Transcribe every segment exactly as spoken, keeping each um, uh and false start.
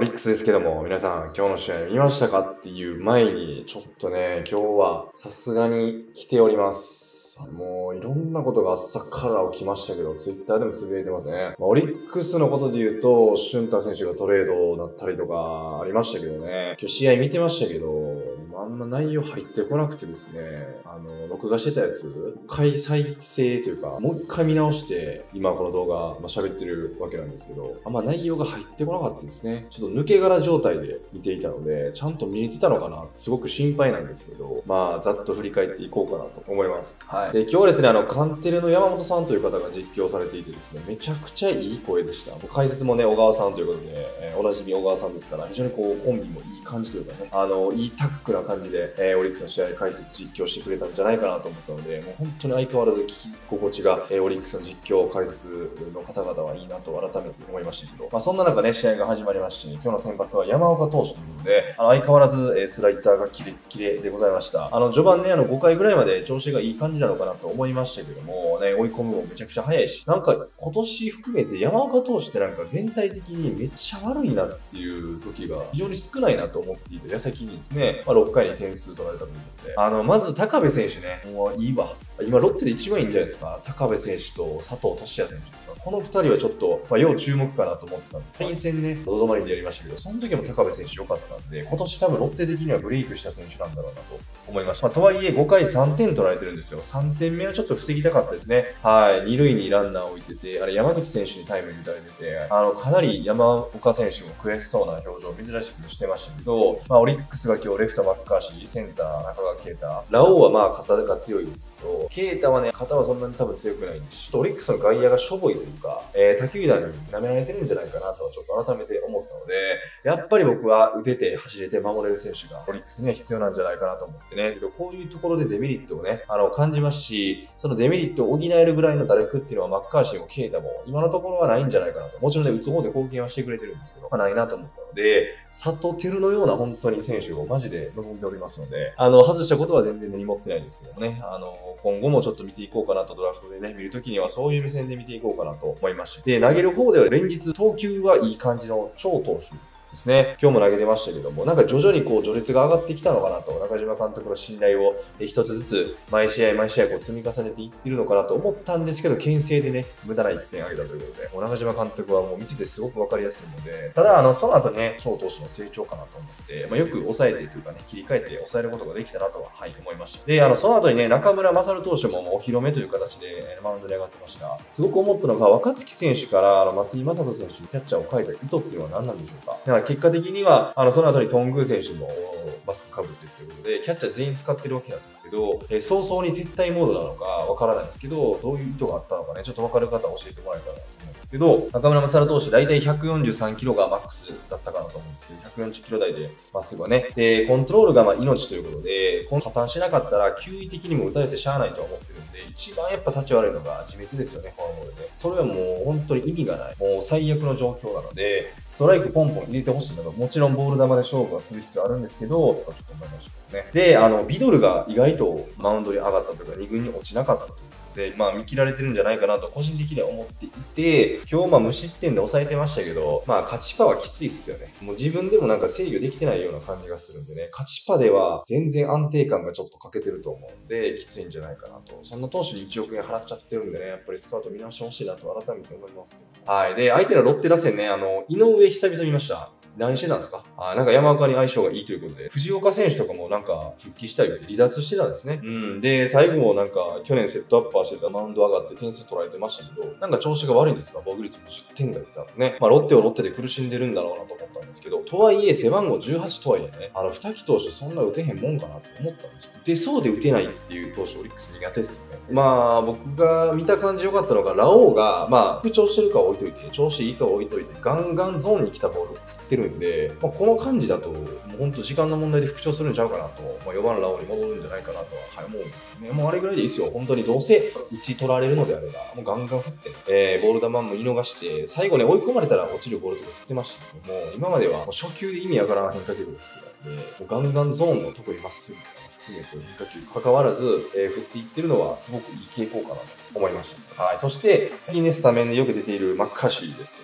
オリックスですけども、皆さん今日の試合見ましたかっていう前に、ちょっとね、今日はさすがに来ております。もういろんなことが朝から起きましたけど、ツイッターでもつぶやいてますね。まあ、オリックスのことで言うと、俊太選手がトレードだったりとかありましたけどね。今日試合見てましたけど、あんま内容入ってこなくてですね、あの、録画してたやつ、回再生というか、もう一回見直して、今この動画、まあ、喋ってるわけなんですけど、あんま内容が入ってこなかったですね。ちょっと抜け殻状態で見ていたので、ちゃんと見えてたのかなすごく心配なんですけど、まあ、ざっと振り返っていこうかなと思います。はい。で、今日はですね、あの、カンテレの山本さんという方が実況されていてですね、めちゃくちゃいい声でした。解説もね、小川さんということで、えー、おなじみ小川さんですから、非常にこう、コンビもいい感じというかね、あの、いいタッグな感じで、えー、オリックスの試合解説実況してくれたんじゃないかなと思ったので、もう本当に相変わらず聞き心地が、えー、オリックスの実況解説の方々はいいなと改めて思いましたけど、まあ、そんな中ね、試合が始まりまして、今日の先発は山岡投手ということで、あの相変わらず、えー、スライダーがキレッキレでございました。あの、序盤ね、あの、ごかいぐらいまで調子がいい感じなのかなと思いましたけども、ね、追い込むもめちゃくちゃ早いし、なんか今年含めて山岡投手ってなんか全体的にめっちゃ悪いなっていう時が非常に少ないなと思っていた矢先にですね、まあ、ろっかいに点数取られたということで、あの、まず高部選手ね、もういいわ。今ロッテで一番いいんじゃないですか。高部選手と佐藤俊哉選手ですか。このふたりはちょっと、まあ、要注目かなと思ってたんです。参戦ね、ロードマリンでやりましたけど、その時も高部選手良かったんで、今年多分ロッテ的にはブレイクした選手なんだろうなと思いました。まあ、とはいえごかいさんてん取られてるんですよ。さんてんめはちょっと防ぎたかったですね。はい。に塁にランナーを置いてて、あれ山口選手にタイムに打たれてて、あの、かなり山岡選手も悔しそうな表情を珍しくしてましたけど、まあ、オリックスが今日レフトマッカーシー、センター中川圭太、ラオウはまあ肩が強いですけど、圭太はね、肩はそんなに多分強くないし、オリックスの外野がしょぼいというか、えー、他球団に舐められてるんじゃないかなとはちょっと改めて思ったので、やっぱり僕は打てて走れて守れる選手がオリックスには必要なんじゃないかなと思ってね、こういうところでデメリットをね、あの、感じますし、そのデメリットを補えるぐらいの打力っていうのはマッカーシーもケイタも今のところはないんじゃないかなと。もちろんね、打つ方で貢献はしてくれてるんですけど、まあ、ないなと思ったので、佐藤輝のような本当に選手をマジで望んでおりますので、あの、外したことは全然根に持ってないんですけどもね、あの、今後もちょっと見ていこうかなと、ドラフトでね、見るときにはそういう目線で見ていこうかなと思いました。で、投げる方では連日投球はいい感じの超投手ですね。今日も投げてましたけども、なんか徐々にこう序列が上がってきたのかなと、中島監督の信頼を一つずつ毎試合毎試合こう積み重ねていってるのかなと思ったんですけど、牽制でね、無駄ないってんあげたということで、もう中島監督はもう見ててすごくわかりやすいので、ただあの、その後ね、超投手の成長かなと思って、まあ、よく抑えてというかね、切り替えて抑えることができたなとは、はい、思いました。で、あの、その後にね、中村勝投手ももうお披露目という形でマウンドに上がってました。すごく思ったのが、若月選手からあの松井正人選手にキャッチャーを変えた意図っていうのは何なんでしょうか。だから結果的には、あの、その後にトングー選手もマスクかぶってということで、キャッチャー全員使ってるわけなんですけど、えー、早々に撤退モードなのかわからないんですけど、どういう意図があったのかね、ちょっとわかる方は教えてもらえたらと思うんですけど、中村勝投手、だいたいひゃくよんじゅうさんキロがマックスだったかなと思うんですけど、ひゃくよんじゅっキロ台でまっすぐはね、で、コントロールがまあ命ということで、破綻しなかったら、球威的にも打たれてしゃあないとは思ってるんで、一番やっぱ立ち悪いのが自滅ですよね、フォアボールで。それはもう本当に意味がない。もう最悪の状況なので、ストライクポンポン入れてほしいのが、もちろんボール球で勝負はする必要あるんですけど、とかちょっと思いましたね。で、あの、ビドルが意外とマウンドに上がったというか、に軍に落ちなかったというで、まあ見切られてるんじゃないかなと個人的には思っていて、今日まあ無失点で抑えてましたけど、まあ勝ちパはきついっすよね。もう自分でもなんか制御できてないような感じがするんでね、勝ちパでは全然安定感がちょっと欠けてると思うんで、きついんじゃないかなと。そんな投手にいちおくえん払っちゃってるんでね、やっぱりスカウト見直してほしいなと改めて思いますけど。はい。で、相手のロッテ打線ね、あの、井上久々見ました。何してたんですかあなんか山岡に相性がいいということで、藤岡選手とかもなんか復帰したいって離脱してたんですね。うん。で、最後もなんか去年セットアッパーしてたマウンド上がって点数取られてましたけど、なんか調子が悪いんですか防御率もじゅってん台だったね。まあロッテはロッテで苦しんでるんだろうなと思ったんですけど、とはいえ背番号じゅうはちとはいえね、あの二木投手そんな打てへんもんかなと思ったんですよ。で、そうで打てないっていう投手オリックス苦手ですよね。まあ僕が見た感じ良かったのが、ラオウが、まあ復調してるかは置いといて、調子いいかは置いといて、ガンガンゾーンに来たボールを振ってるんで、まあ、この感じだと、もう本当時間の問題で復調するんちゃうかなと、まあ、よばんラオウに戻るんじゃないかなとは、はい、思うんですけどね。もうあれぐらいでいいですよ。本当にどうせ打ち取られるのであれば、もうガンガン振って、えー、ボール球も見逃して、最後ね、追い込まれたら落ちるボールとか振ってましたけども、今まではもう初球で意味わからん変化球を振ってたんで、もうガンガンゾーンの特にまっすぐ含めて変化球関わらず、えー、振っていってるのはすごくいい傾向かなと思いました。はい。そして、最近ね、スタメンでよく出ているマッカーシーですけども、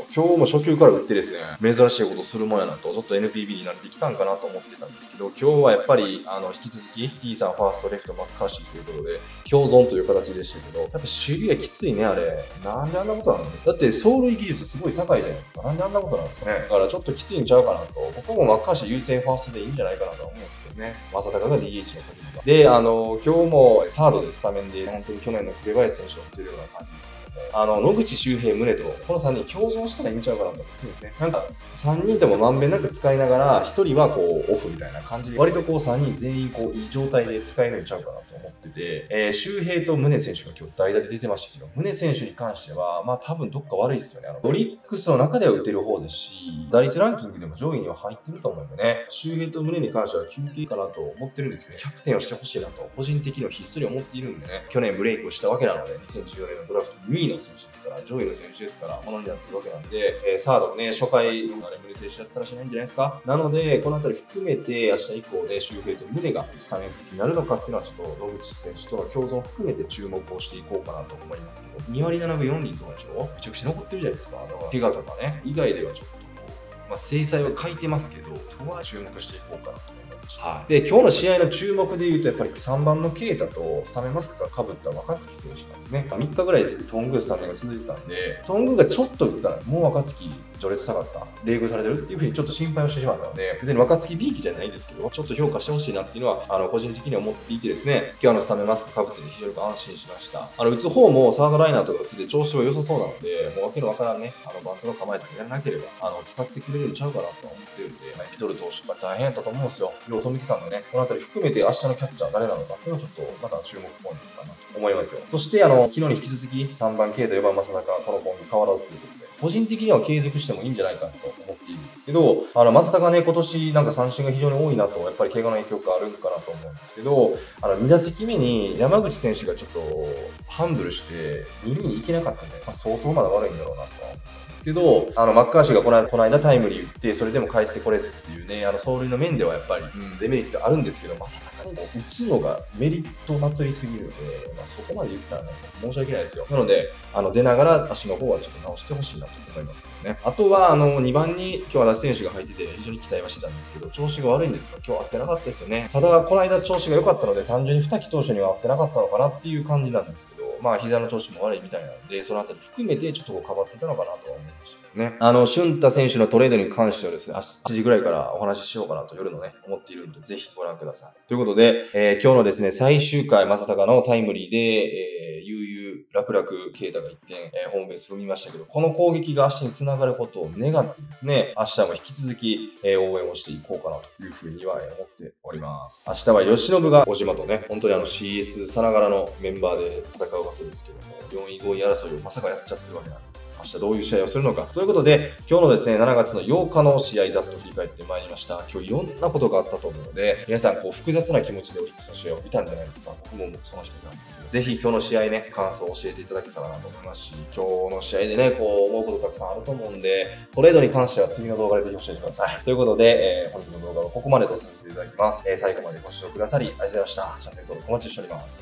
今日も初球から打ってですね、珍しいことするもんやなと、ちょっと エヌピービー になってきたんかなと思ってたんですけど、今日はやっぱり、あの、引き続き、T さんファースト、レフト、マッカーシーということで、共存という形でしたけど、やっぱ守備がきついね、あれ。なんであんなことなの？だって、走塁技術すごい高いじゃないですか。なんであんなことなんですかね。だからちょっときついんちゃうかなと。僕もマッカーシー優先ファーストでいいんじゃないかなと思うんですけどね。正尚が ディーエイチ の時には。で、あの、今日もサードでスタメンで、本当に去年の紅林選手を打ってるような感じですけども、あの、野口周平、宗と、このさんにん共存したらいいんちゃうかなと思ってるんですね。なんか、さんにんともまんべんなく使いながら、ひとりはこう、オフみたいな感じで、割とこうさんにん全員こう、いい状態で使えるんちゃうかなと思ってて、えー、周平と宗選手が今日代打で出てましたけど、宗選手に関しては、まあ多分どっか悪いですよね。あの、オリックスの中では打てる方ですし、打率ランキングでも上位には入ってると思うんでね、周平と宗に関しては休憩かなと思ってるんですけど、キャプテンをしてほしいなと、個人的にはひっそり思っているんでね、去年ブレイクをしたわけなので、にせんじゅうよねんのドラフトにいの選手ですから、上位の選手ですから、ものになってるわけなんで、えー、サードもね、初回のあれ、宗選手だったらしないんじゃないですか。なので、このあたり含めて、明日以降で周平と宗がスタメン復帰になるのかっていうのは、ちょっと野口選手との共存含めて注目をしていこうかなと思いますけど、にわりななぶよんりんとかでしょ？めちゃくちゃ残ってるじゃないですか。だから、怪我とかね、以外ではちょっと、まあ、制裁は書いてますけど、とは注目していこうかなと思います。はい、で、今日の試合の注目で言うと、やっぱりさんばんのケイタとスタメンマスクが被った若月選手なんですね。みっかぐらいですけど、トングスタメンが続いてたんで、トングがちょっと打ったら、もう若月序列下がった、冷遇されてるっていうふうにちょっと心配をしてしまったので、別に若月ビーキじゃないですけど、ちょっと評価してほしいなっていうのは、あの、個人的には思っていてですね、今日のスタメンマスク被ってて非常に安心しました。あの、打つ方もサードライナーとか打ってて調子は良さそうなので、もうわけのわからんね、あの、バントの構えとかやらなければ、あの、使ってくれるんちゃうかなと思ってるんで、まあ、エピトル投手とか大変やったと思うんですよ。ようと見てたんでね、このあたり含めて明日のキャッチャー誰なのかっていうのはちょっとまた注目ポイントかなと思いますよ。そして、あの、昨日に引き続きさんばんケイタ、よばん正尚、このコンビ変わらずということで、個人的には継続してもいいんじゃないかなと思っているんですけど、あの、正尚ね、今年なんか三振が非常に多いなと、やっぱり怪我の影響があるんかなと思うんですけど、あの、に打席目に山口選手がちょっとハンブルしてに塁に行けなかったんで、まあ、相当まだ悪いんだろうなとは思うんですけど、あの、マッカーシーがこの間、この間タイムリー打って、それでも帰ってこれずっていうね、あの、走塁の面ではやっぱり、うん、デメリットあるんですけど、正尚にも打つのがメリット祭りすぎるので、まあ、そこまで言ったらね、申し訳ないですよ。なので、あの、出ながら足の方はちょっと直してほしいなと思いますけどね。あとは、あの、にばんに今日は足立選手が入ってて、非常に期待はしてたんですけど、調子が悪いんですが、今日合ってなかったですよね。ただ、この間調子が良かったので、単純に二木投手には合ってなかったのかなっていう感じなんですけど、まあ、膝の調子も悪いみたいなので、そのあたり含めてちょっとこう変わってたのかなとは思いました。ね。あの、俊太選手のトレードに関してはですね、はちじぐらいからお話ししようかなと夜のね、思っているので、ぜひご覧ください。ということで、えー、今日のですね、最終回、正尚のタイムリーで、えー、悠々、楽々、ケイタがいってん、えー、ホームベース踏みましたけど、この攻撃が明日に繋がることを願ってですね、明日も引き続き、えー、応援をしていこうかなというふうには思っております。明日は吉信が小島とね、本当にあの シーエス さながらのメンバーで戦うわけですけども、よんいごい争いをまさかやっちゃってるわけなんで、明日どういう試合をするのか。ということで、今日のですね、しちがつのようかの試合ざっと振り返ってまいりました。今日いろんなことがあったと思うので、皆さんこう複雑な気持ちでオリックスの試合を見たんじゃないですか。僕もその一人なんですけど、ぜひ今日の試合ね、感想を教えていただけたらなと思いますし、今日の試合でね、こう思うことたくさんあると思うんで、トレードに関しては次の動画でぜひ教えてください。ということで、えー、本日の動画はここまでとさせていただきます。えー、最後までご視聴くださりありがとうございました。チャンネル登録お待ちしております。